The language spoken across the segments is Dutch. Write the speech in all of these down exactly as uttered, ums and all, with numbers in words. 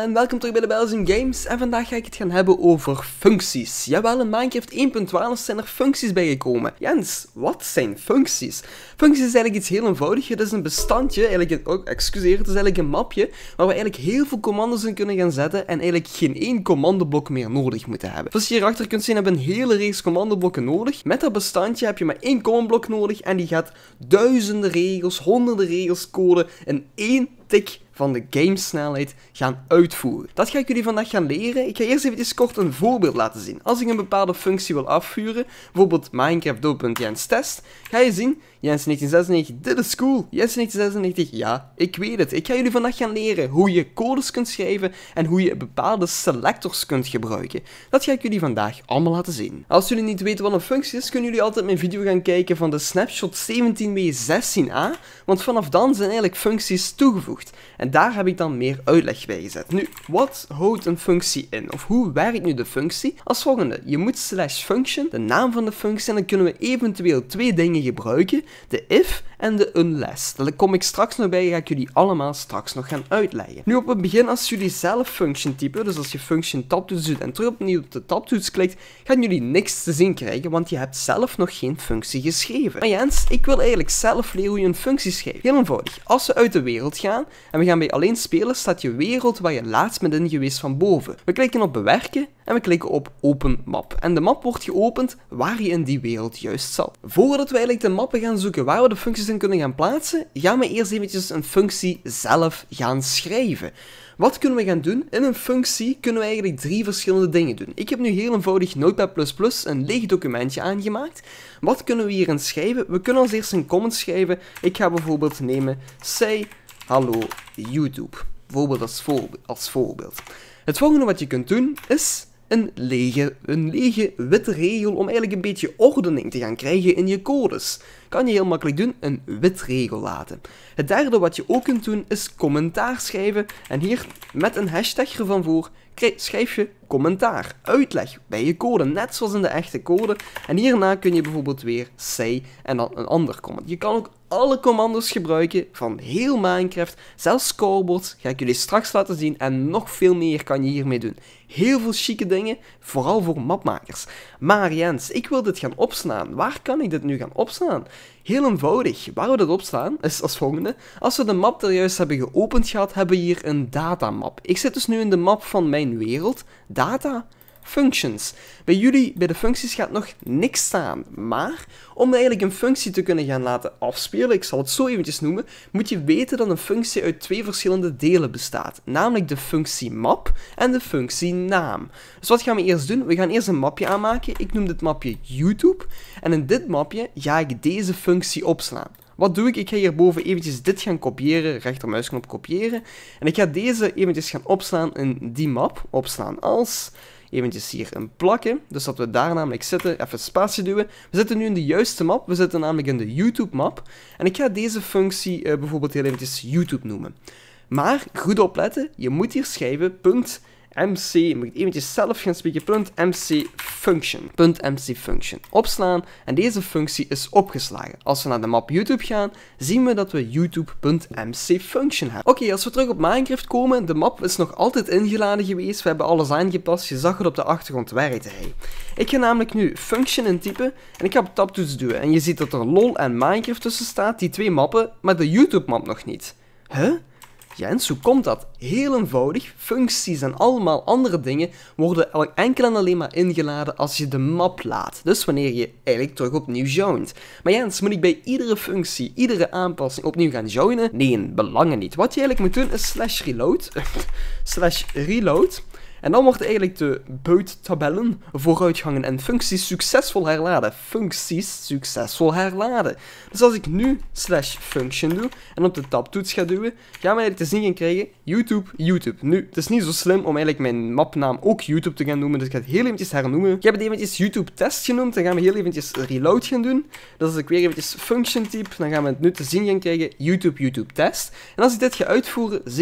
en welkom terug bij de Belgian Games. En vandaag ga ik het gaan hebben over functies. Jawel, in Minecraft één punt twaalf zijn er functies bijgekomen. Jens, wat zijn functies? Functies is eigenlijk iets heel eenvoudigs. Het is een bestandje, eigenlijk een, oh, excuseer, het is eigenlijk een mapje waar we eigenlijk heel veel commando's in kunnen gaan zetten en eigenlijk geen één commandoblok meer nodig moeten hebben. Zoals je hierachter kunt zien hebben we een hele reeks commandoblokken nodig. Met dat bestandje heb je maar één commandblok nodig en die gaat duizenden regels, honderden regels code in één tik van de gamesnelheid gaan uitvoeren. Dat ga ik jullie vandaag gaan leren. Ik ga eerst even kort een voorbeeld laten zien. Als ik een bepaalde functie wil afvuren, bijvoorbeeld Minecraft.jens_test, ga je zien, Jens negentien zesennegentig, dit is cool. Jens negentien zesennegentig, ja, ik weet het. Ik ga jullie vandaag gaan leren hoe je codes kunt schrijven en hoe je bepaalde selectors kunt gebruiken. Dat ga ik jullie vandaag allemaal laten zien. Als jullie niet weten wat een functie is, kunnen jullie altijd mijn video gaan kijken van de snapshot zeventien b zestien a, want vanaf dan zijn eigenlijk functies toegevoegd. En daar heb ik dan meer uitleg bij gezet. Nu, wat houdt een functie in? Of hoe werkt nu de functie? Als volgende, je moet slash function, de naam van de functie, en dan kunnen we eventueel twee dingen gebruiken. De if en de unless. Daar kom ik straks nog bij, ga ik jullie allemaal straks nog gaan uitleggen. Nu op het begin, als jullie zelf function typen, dus als je function tabtoets doet en terug opnieuw op de tabtoets klikt, gaan jullie niks te zien krijgen, want je hebt zelf nog geen functie geschreven. Maar Jens, ik wil eigenlijk zelf leren hoe je een functie schrijft. Heel eenvoudig. Als we uit de wereld gaan en we gaan bij alleen spelen, staat je wereld waar je laatst bent in geweest van boven. We klikken op bewerken en we klikken op open map. En de map wordt geopend waar je in die wereld juist zat. Voordat we eigenlijk de mappen gaan zoeken waar we de functies in kunnen gaan plaatsen, gaan we eerst eventjes een functie zelf gaan schrijven. Wat kunnen we gaan doen? In een functie kunnen we eigenlijk drie verschillende dingen doen. Ik heb nu heel eenvoudig Notepad plus plus, een leeg documentje aangemaakt. Wat kunnen we hierin schrijven? We kunnen als eerste een comment schrijven. Ik ga bijvoorbeeld nemen, say hallo YouTube. Bijvoorbeeld als, voorbe als voorbeeld. Het volgende wat je kunt doen is een lege, een lege witte regel om eigenlijk een beetje ordening te gaan krijgen in je codes. Kan je heel makkelijk doen, een wit regel laten. Het derde wat je ook kunt doen is commentaar schrijven en hier met een hashtag ervan voor schrijf je commentaar, uitleg bij je code, net zoals in de echte code. En hierna kun je bijvoorbeeld weer say en dan een ander comment. Je kan ook alle commando's gebruiken van heel Minecraft, zelfs scoreboards, ga ik jullie straks laten zien en nog veel meer kan je hiermee doen. Heel veel chique dingen, vooral voor mapmakers. Maar Jens, ik wil dit gaan opslaan. Waar kan ik dit nu gaan opslaan? Heel eenvoudig. Waar we dit opslaan is als volgende. Als we de map er juist hebben geopend gehad, hebben we hier een datamap. Ik zit dus nu in de map van mijn wereld. Data. Functions. Bij jullie, bij de functies gaat nog niks staan, maar om eigenlijk een functie te kunnen gaan laten afspelen, ik zal het zo eventjes noemen, moet je weten dat een functie uit twee verschillende delen bestaat, namelijk de functie map en de functie naam. Dus wat gaan we eerst doen? We gaan eerst een mapje aanmaken, ik noem dit mapje YouTube, en in dit mapje ga ik deze functie opslaan. Wat doe ik? Ik ga hierboven eventjes dit gaan kopiëren, rechtermuisknop kopiëren, en ik ga deze eventjes gaan opslaan in die map, opslaan als... Eventjes hier een plakken, dus dat we daar namelijk zitten, even spatie duwen. We zitten nu in de juiste map, we zitten namelijk in de YouTube map. En ik ga deze functie uh, bijvoorbeeld heel eventjes YouTube noemen. Maar, goed opletten, je moet hier schrijven punt mc, moet ik eventjes zelf gaan spreken, punt mc function, punt mc function, opslaan en deze functie is opgeslagen. Als we naar de map YouTube gaan, zien we dat we YouTube.mc function hebben. Oké, okay, als we terug op Minecraft komen, de map is nog altijd ingeladen geweest, we hebben alles aangepast, je zag het op de achtergrond werkte hij. Ik ga namelijk nu function intypen en ik ga op tabtoets duwen en je ziet dat er lol en Minecraft tussen staat, die twee mappen, maar de YouTube map nog niet. Huh? Jens, hoe komt dat? Heel eenvoudig, functies en allemaal andere dingen worden enkel en alleen maar ingeladen als je de map laat. Dus wanneer je eigenlijk terug opnieuw joint. Maar Jens, moet ik bij iedere functie, iedere aanpassing opnieuw gaan joinen? Nee, belangen niet. Wat je eigenlijk moet doen is slash reload, slash reload. En dan wordt eigenlijk de buittabellen, vooruitgangen en functies succesvol herladen. Functies succesvol herladen. Dus als ik nu slash function doe en op de tabtoets ga duwen, gaan we eigenlijk te zien gaan krijgen YouTube, YouTube. Nu, het is niet zo slim om eigenlijk mijn mapnaam ook YouTube te gaan noemen, dus ik ga het heel eventjes hernoemen. Ik heb het eventjes YouTube test genoemd, dan gaan we heel eventjes reload gaan doen. Dus als ik weer eventjes function type, dan gaan we het nu te zien gaan krijgen YouTube, YouTube test. En als ik dit ga uitvoeren, zie je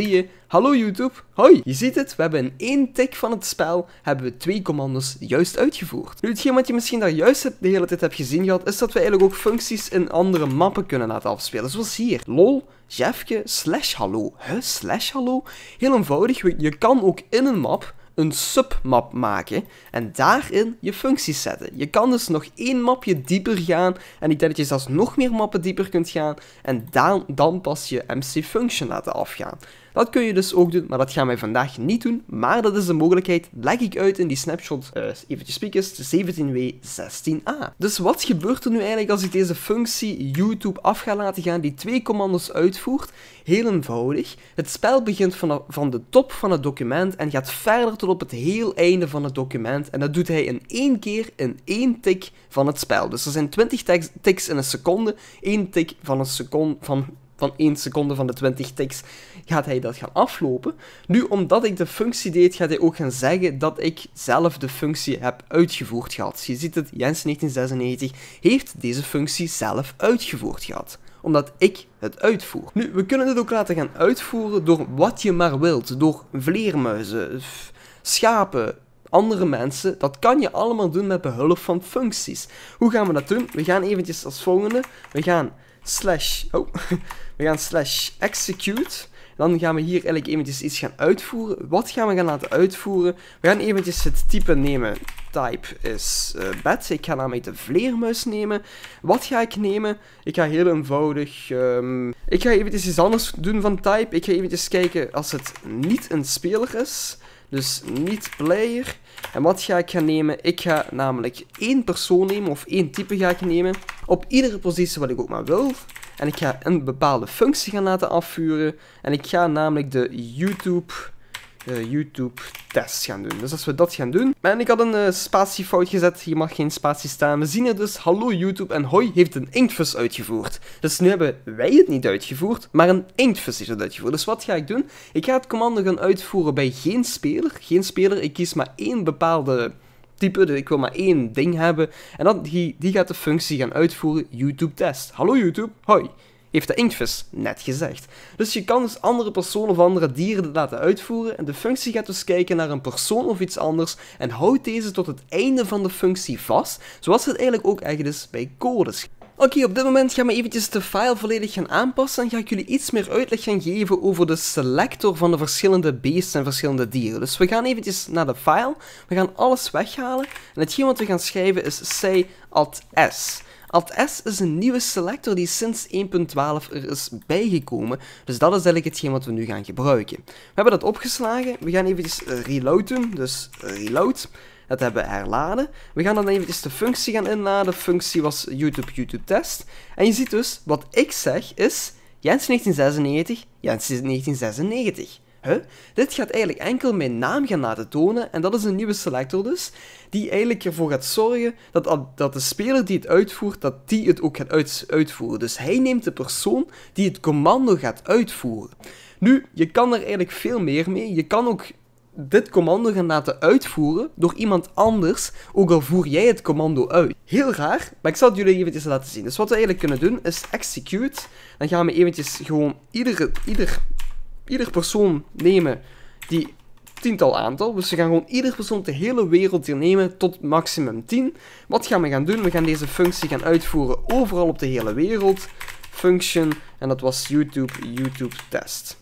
Hallo YouTube, hoi! Je ziet het, we hebben in één tik van het spel hebben we twee commando's juist uitgevoerd. Nu, hetgeen wat je misschien daar juist de hele tijd hebt gezien gehad, is dat we eigenlijk ook functies in andere mappen kunnen laten afspelen. Zoals hier, lol, Jeffke, slash hallo. Huh, slash hallo? Heel eenvoudig, je kan ook in een map een submap maken en daarin je functies zetten. Je kan dus nog één mapje dieper gaan en ik denk dat je zelfs nog meer mappen dieper kunt gaan en dan, dan pas je M C function laten afgaan. Dat kun je dus ook doen, maar dat gaan wij vandaag niet doen, maar dat is de mogelijkheid, leg ik uit in die snapshot, uh, eventjes spiekjes, zeventien W zestien A. Dus wat gebeurt er nu eigenlijk als ik deze functie YouTube af ga laten gaan, die twee commando's uitvoert? Heel eenvoudig, het spel begint van, van de top van het document en gaat verder tot op het heel einde van het document en dat doet hij in één keer in één tik van het spel. Dus er zijn twintig tiks in een seconde, één tik van een seconde, van... van één seconde van de twintig tiks gaat hij dat gaan aflopen. Nu, omdat ik de functie deed, gaat hij ook gaan zeggen dat ik zelf de functie heb uitgevoerd gehad. Je ziet het, Jens negentien zesennegentig heeft deze functie zelf uitgevoerd gehad. Omdat ik het uitvoer. Nu, we kunnen dit ook laten gaan uitvoeren door wat je maar wilt. Door vleermuizen, schapen, andere mensen. Dat kan je allemaal doen met behulp van functies. Hoe gaan we dat doen? We gaan eventjes als volgende. We gaan slash... Oh... We gaan slash execute. Dan gaan we hier eigenlijk eventjes iets gaan uitvoeren. Wat gaan we gaan laten uitvoeren? We gaan eventjes het type nemen. Type is uh, bed. Ik ga namelijk de vleermuis nemen. Wat ga ik nemen? Ik ga heel eenvoudig... Um, ik ga eventjes iets anders doen van type. Ik ga eventjes kijken als het niet een speler is. Dus niet player. En wat ga ik gaan nemen? Ik ga namelijk één persoon nemen, of één type ga ik nemen. Op iedere positie wat ik ook maar wil. En ik ga een bepaalde functie gaan laten afvuren. En ik ga namelijk de YouTube, uh, YouTube test gaan doen. Dus als we dat gaan doen... En ik had een uh, spatiefout gezet. Hier mag geen spatie staan. We zien er dus, hallo YouTube en hoi heeft een inktvis uitgevoerd. Dus nu hebben wij het niet uitgevoerd, maar een inktvis heeft het uitgevoerd. Dus wat ga ik doen? Ik ga het commando gaan uitvoeren bij geen speler. Geen speler, ik kies maar één bepaalde... type, dus ik wil maar één ding hebben. En dan, die, die gaat de functie gaan uitvoeren, YouTube test. Hallo YouTube, hoi. Heeft de inktvis net gezegd. Dus je kan dus andere personen of andere dieren laten uitvoeren. En de functie gaat dus kijken naar een persoon of iets anders. En houdt deze tot het einde van de functie vast. Zoals het eigenlijk ook eigenlijk is bij codes. Oké, okay, op dit moment gaan we eventjes de file volledig gaan aanpassen en ga ik jullie iets meer uitleg gaan geven over de selector van de verschillende beesten en verschillende dieren. Dus we gaan eventjes naar de file, we gaan alles weghalen en hetgeen wat we gaan schrijven is say alt s. Alt S is een nieuwe selector die sinds één punt twaalf er is bijgekomen, dus dat is eigenlijk hetgeen wat we nu gaan gebruiken. We hebben dat opgeslagen, we gaan eventjes reload doen, dus reload. Dat hebben we herladen. We gaan dan eventjes de functie gaan inladen. De functie was YouTube, YouTube test. En je ziet dus, wat ik zeg is Jens negentien zesennegentig, Jens negentien zesennegentig. Huh? Dit gaat eigenlijk enkel mijn naam gaan laten tonen. En dat is een nieuwe selector dus. Die eigenlijk ervoor gaat zorgen dat, dat de speler die het uitvoert, dat die het ook gaat uit, uitvoeren. Dus hij neemt de persoon die het commando gaat uitvoeren. Nu, je kan er eigenlijk veel meer mee. Je kan ook dit commando gaan laten uitvoeren door iemand anders, ook al voer jij het commando uit. Heel raar, maar ik zal het jullie eventjes laten zien. Dus wat we eigenlijk kunnen doen is execute. Dan gaan we eventjes gewoon iedere, ieder, ieder persoon nemen die tiental aantal. Dus we gaan gewoon ieder persoon de hele wereld hier nemen tot maximum tien. Wat gaan we gaan doen? We gaan deze functie gaan uitvoeren overal op de hele wereld. Function, en dat was YouTube, YouTube test.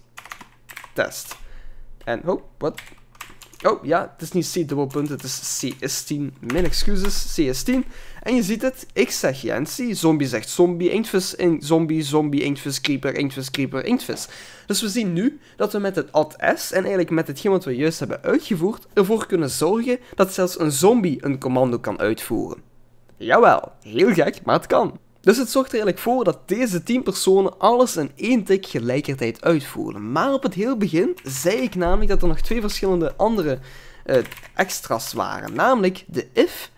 Test. En, oh, wat? Oh, ja, het is niet C dubbelpunt, het is C S tien. Mijn excuses, C S tien. En je ziet het, ik zeg Jensie, zombie zegt zombie, inktvis, in, zombie, zombie, inktvis, creeper, inktvis, creeper, inktvis. Dus we zien nu dat we met het alt S en eigenlijk met hetgeen wat we juist hebben uitgevoerd, ervoor kunnen zorgen dat zelfs een zombie een commando kan uitvoeren. Jawel, heel gek, maar het kan. Dus het zorgt er eigenlijk voor dat deze tien personen alles in één tik gelijkertijd uitvoeren. Maar op het heel begin zei ik namelijk dat er nog twee verschillende andere uh, extra's waren. Namelijk de if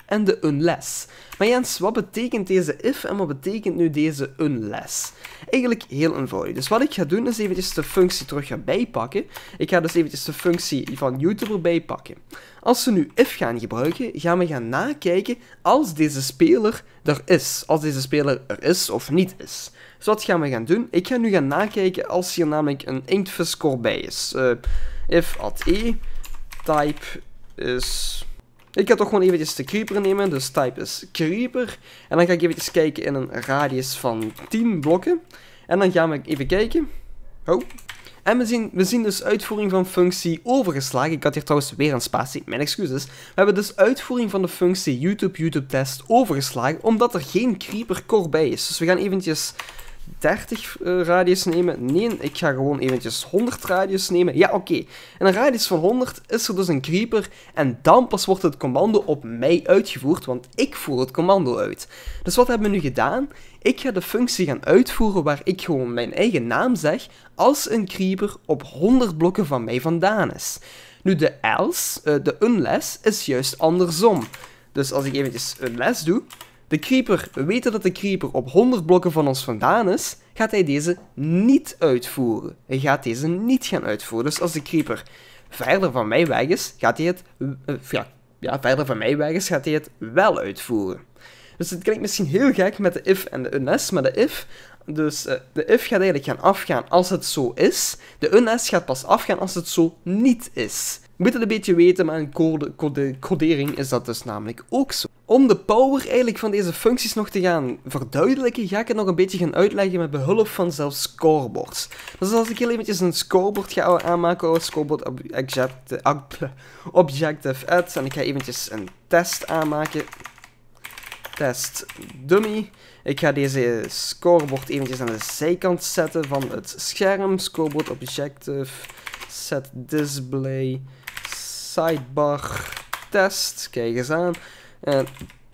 en de unless. Maar Jens, wat betekent deze if en wat betekent nu deze unless? Eigenlijk heel eenvoudig. Dus wat ik ga doen is eventjes de functie terug gaan bijpakken. Ik ga dus eventjes de functie van YouTube erbij pakken. Als we nu if gaan gebruiken, gaan we gaan nakijken als deze speler er is. Als deze speler er is of niet is. Dus wat gaan we gaan doen? Ik ga nu gaan nakijken als hier namelijk een inktvis score bij is. Uh, if at e, type is... Ik ga toch gewoon eventjes de creeper nemen, dus type is creeper. En dan ga ik eventjes kijken in een radius van tien blokken. En dan gaan we even kijken. Oh. En we zien, we zien dus uitvoering van functie overgeslagen. Ik had hier trouwens weer een spatie, mijn excuses. We hebben dus uitvoering van de functie YouTube YouTube test overgeslagen, omdat er geen creeper core bij is. Dus we gaan eventjes dertig uh, radius nemen. Nee, ik ga gewoon eventjes honderd radius nemen. Ja, oké. Okay. In een radius van honderd is er dus een creeper. En dan pas wordt het commando op mij uitgevoerd, want ik voer het commando uit. Dus wat hebben we nu gedaan? Ik ga de functie gaan uitvoeren waar ik gewoon mijn eigen naam zeg als een creeper op honderd blokken van mij vandaan is. Nu de else, uh, de unless, is juist andersom. Dus als ik eventjes unless doe... De creeper, we weten dat de creeper op honderd blokken van ons vandaan is, gaat hij deze niet uitvoeren. Hij gaat deze niet gaan uitvoeren. Dus als de creeper verder van mij weg is, gaat hij het, uh, ja, ja, verder van mij weg is, gaat hij het wel uitvoeren. Dus het klinkt misschien heel gek met de if en de unless, maar de if, dus uh, de if gaat eigenlijk gaan afgaan als het zo is. De unless gaat pas afgaan als het zo niet is. Je moet het een beetje weten, maar in code, code, codering is dat dus namelijk ook zo. Om de power eigenlijk van deze functies nog te gaan verduidelijken, ga ik het nog een beetje gaan uitleggen met behulp van zelfs scoreboards. Dus als ik heel eventjes een scoreboard ga aanmaken, oh, scoreboard objective, objective add, en ik ga eventjes een test aanmaken. Test dummy. Ik ga deze scoreboard eventjes aan de zijkant zetten van het scherm. Scoreboard objective, set display, sidebar, test. Kijk eens aan. En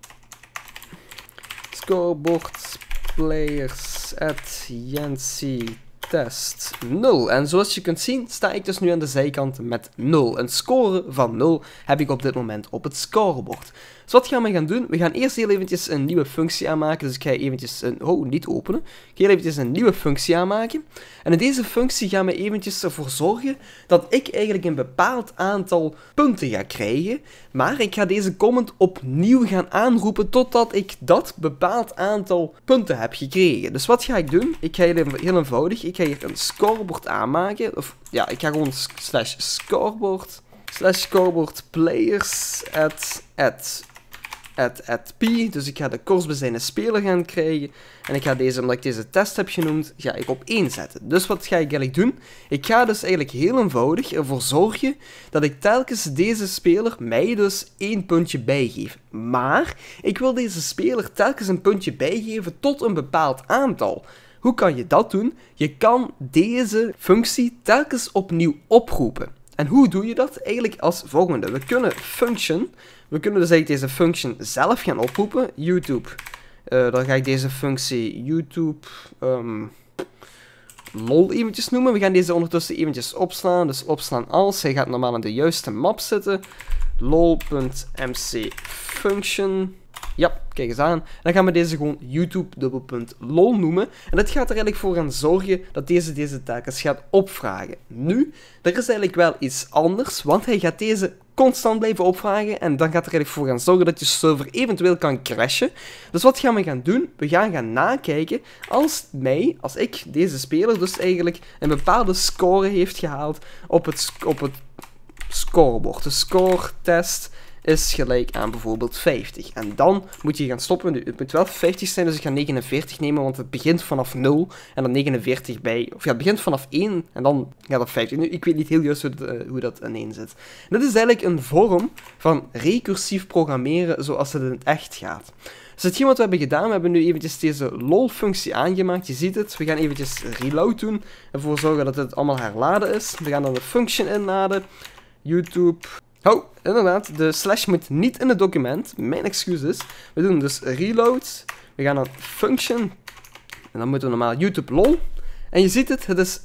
scoreboard players at Yancy test nul. En zoals je kunt zien sta ik dus nu aan de zijkant met nul. Een score van nul heb ik op dit moment op het scorebord. Dus wat gaan we gaan doen? We gaan eerst heel eventjes een nieuwe functie aanmaken. Dus ik ga eventjes een... Oh, niet openen. Ik ga heel eventjes een nieuwe functie aanmaken. En in deze functie gaan we eventjes ervoor zorgen dat ik eigenlijk een bepaald aantal punten ga krijgen. Maar ik ga deze comment opnieuw gaan aanroepen totdat ik dat bepaald aantal punten heb gekregen. Dus wat ga ik doen? Ik ga heel, heel eenvoudig. Ik ga hier een scoreboard aanmaken. Of ja, ik ga gewoon slash scoreboard. Slash scoreboard players at at at at p. Dus ik ga de kortsbezijnde speler gaan krijgen. En ik ga deze, omdat ik deze test heb genoemd, ga ik op één zetten. Dus wat ga ik eigenlijk doen? Ik ga dus eigenlijk heel eenvoudig ervoor zorgen dat ik telkens deze speler mij dus één puntje bijgeef. Maar ik wil deze speler telkens een puntje bijgeven tot een bepaald aantal. Hoe kan je dat doen? Je kan deze functie telkens opnieuw oproepen. En hoe doe je dat? Eigenlijk als volgende. We kunnen function, we kunnen dus eigenlijk deze function zelf gaan oproepen. YouTube. Uh, dan ga ik deze functie YouTube um, lol eventjes noemen. We gaan deze ondertussen eventjes opslaan. Dus opslaan als. Hij gaat normaal in de juiste map zitten. lol.mcfunction. Ja, kijk eens aan. Dan gaan we deze gewoon YouTube dubbelpunt lol noemen. En dat gaat er eigenlijk voor gaan zorgen dat deze deze telkens gaat opvragen. Nu, er is eigenlijk wel iets anders, want hij gaat deze constant blijven opvragen. En dan gaat er eigenlijk voor gaan zorgen dat je server eventueel kan crashen. Dus wat gaan we gaan doen? We gaan gaan nakijken als mij, als ik deze speler dus eigenlijk een bepaalde score heeft gehaald op het, op het scorebord. De score test is gelijk aan bijvoorbeeld vijftig. En dan moet je gaan stoppen. Het moet wel vijftig zijn, dus ik ga negenenveertig nemen, want het begint vanaf nul en dan negenenveertig bij. Of ja, het begint vanaf één en dan gaat het vijftig. Nu, ik weet niet heel juist hoe, het, uh, hoe dat ineen zit. En dit is eigenlijk een vorm van recursief programmeren zoals het in het echt gaat. Dus hetgeen wat we hebben gedaan, we hebben nu eventjes deze lol-functie aangemaakt. Je ziet het. We gaan eventjes reload doen. En ervoor zorgen dat het allemaal herladen is. We gaan dan de function inladen. YouTube. Oh, inderdaad, de slash moet niet in het document. Mijn excuses. We doen dus reload. We gaan naar function. En dan moeten we normaal YouTube lol. En je ziet het, het is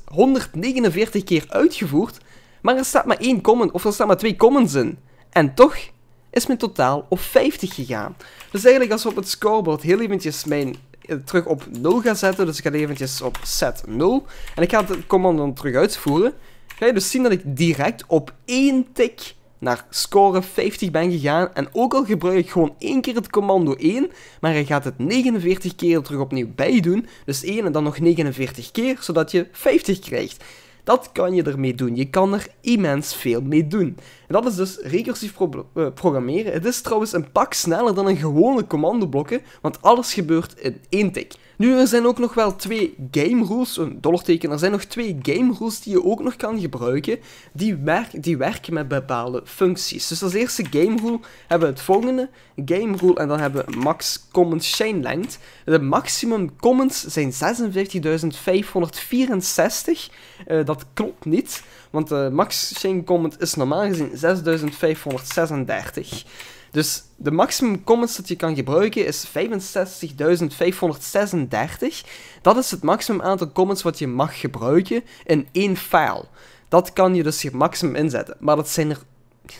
honderdnegenenveertig keer uitgevoerd. Maar er staat maar één comment, of er staan maar twee comments in. En toch is mijn totaal op vijftig gegaan. Dus eigenlijk als we op het scorebord heel eventjes mijn terug op nul gaan zetten, dus ik ga eventjes op set nul en ik ga het commando dan terug uitvoeren, ga je dus zien dat ik direct op één tik naar score vijftig ben gegaan. En ook al gebruik ik gewoon één keer het commando één, maar hij gaat het negenenveertig keer terug opnieuw bijdoen. Dus één en dan nog negenenveertig keer, zodat je vijftig krijgt. Dat kan je ermee doen. Je kan er immens veel mee doen. En dat is dus recursief pro uh, programmeren. Het is trouwens een pak sneller dan een gewone commandoblokken, want alles gebeurt in één tik. Nu, er zijn ook nog wel twee game rules, een dollarteken, er zijn nog twee game rules die je ook nog kan gebruiken, die, werk, die werken met bepaalde functies. Dus als eerste game rule hebben we het volgende, game rule en dan hebben we max comments chain length. De maximum comments zijn zesenvijftigduizend vijfhonderdvierenzestig, uh, dat klopt niet, want de max chain comment is normaal gezien zesduizend vijfhonderdzesendertig. Dus de maximum comments dat je kan gebruiken is vijfenzestigduizend vijfhonderdzesendertig. Dat is het maximum aantal comments wat je mag gebruiken in één file. Dat kan je dus je maximum inzetten. Maar dat zijn er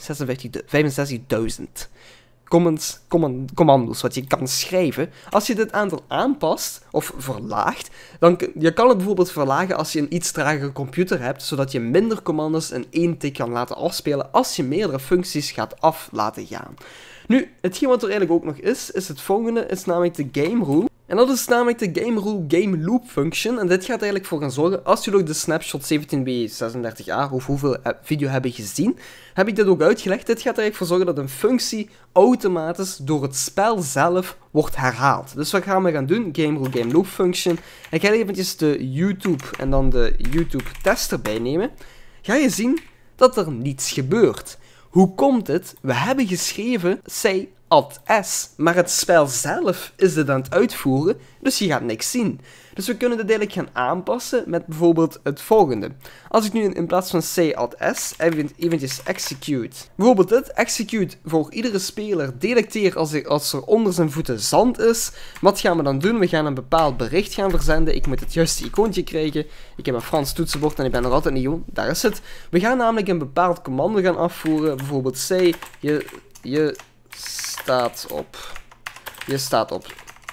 vijfenzestigduizend comments, command, commando's wat je kan schrijven. Als je dit aantal aanpast of verlaagt, dan je kan het bijvoorbeeld verlagen als je een iets tragere computer hebt, zodat je minder commando's in één tik kan laten afspelen als je meerdere functies gaat af laten gaan. Nu, hetgeen wat er eigenlijk ook nog is, is het volgende, is namelijk de game rule. En dat is namelijk de game rule game loop function. En dit gaat eigenlijk voor gaan zorgen, als jullie ook de snapshot zeventien b zesendertig a of hoeveel video hebben gezien, heb ik dit ook uitgelegd. Dit gaat er eigenlijk voor zorgen dat een functie automatisch door het spel zelf wordt herhaald. Dus wat gaan we gaan doen? Game rule game loop function. Ik ga eventjes de YouTube en dan de YouTube test erbij nemen. Ga je zien dat er niets gebeurt. Hoe komt het? We hebben geschreven say add s, maar het spel zelf is dit aan het uitvoeren, dus je gaat niks zien. Dus we kunnen dit eigenlijk gaan aanpassen met bijvoorbeeld het volgende. Als ik nu in plaats van say add s even, eventjes execute, bijvoorbeeld dit, execute voor iedere speler, detecteer als er, als er onder zijn voeten zand is. Wat gaan we dan doen? We gaan een bepaald bericht gaan verzenden. Ik moet het juiste icoontje krijgen. Ik heb een Frans toetsenbord en ik ben nog altijd niet jong. Daar is het. We gaan namelijk een bepaald commando gaan afvoeren, bijvoorbeeld say, je, je staat op, je staat op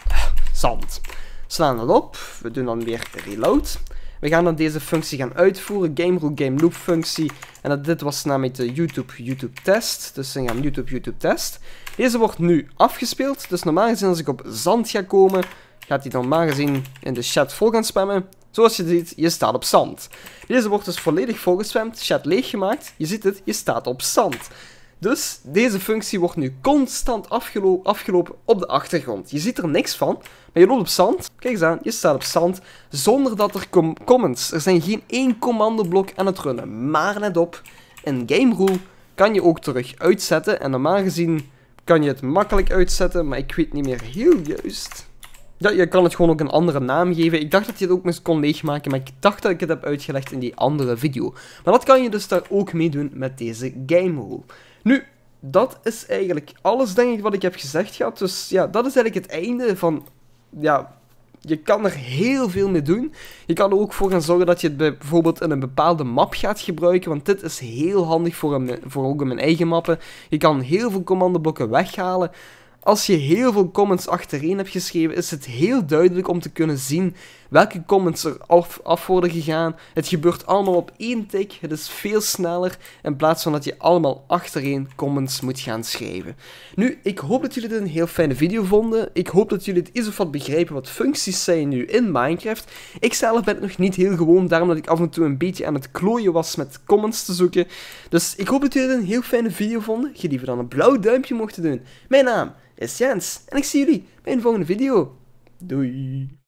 zand. Slaan dat op, we doen dan weer reload. We gaan dan deze functie gaan uitvoeren, game rule game loop functie. En dat, dit was namelijk de YouTube YouTube test, dus dan gaan we YouTube YouTube test. Deze wordt nu afgespeeld, dus normaal gezien als ik op zand ga komen, gaat hij normaal gezien in de chat vol gaan spammen. Zoals je ziet, je staat op zand. Deze wordt dus volledig volgespamd, chat leeggemaakt, je ziet het, je staat op zand. Dus deze functie wordt nu constant afgelo afgelopen op de achtergrond. Je ziet er niks van, maar je loopt op zand. Kijk eens aan, je staat op zand zonder dat er com comments. Er zijn geen één commandoblok aan het runnen. Maar let op, in game rule kan je ook terug uitzetten. En normaal gezien kan je het makkelijk uitzetten, maar ik weet niet meer heel juist. Ja, je kan het gewoon ook een andere naam geven. Ik dacht dat je het ook eens kon leegmaken, maar ik dacht dat ik het heb uitgelegd in die andere video. Maar dat kan je dus daar ook mee doen met deze game rule. Nu, dat is eigenlijk alles, denk ik, wat ik heb gezegd gehad. Dus ja, dat is eigenlijk het einde van... Ja, je kan er heel veel mee doen. Je kan er ook voor gaan zorgen dat je het bijvoorbeeld in een bepaalde map gaat gebruiken. Want dit is heel handig voor, een, voor ook in mijn eigen mappen. Je kan heel veel commandoblokken weghalen. Als je heel veel comments achtereen hebt geschreven, is het heel duidelijk om te kunnen zien welke comments er af, af worden gegaan. Het gebeurt allemaal op één tik, het is veel sneller, in plaats van dat je allemaal achtereen comments moet gaan schrijven. Nu, ik hoop dat jullie dit een heel fijne video vonden. Ik hoop dat jullie het iets of wat begrijpen wat functies zijn nu in Minecraft. Ik zelf ben het nog niet heel gewoon, daarom dat ik af en toe een beetje aan het klooien was met comments te zoeken. Dus ik hoop dat jullie dit een heel fijne video vonden. Je liever dan een blauw duimpje mochten doen. Mijn naam is Jens en ik zie jullie bij een volgende video. Doei!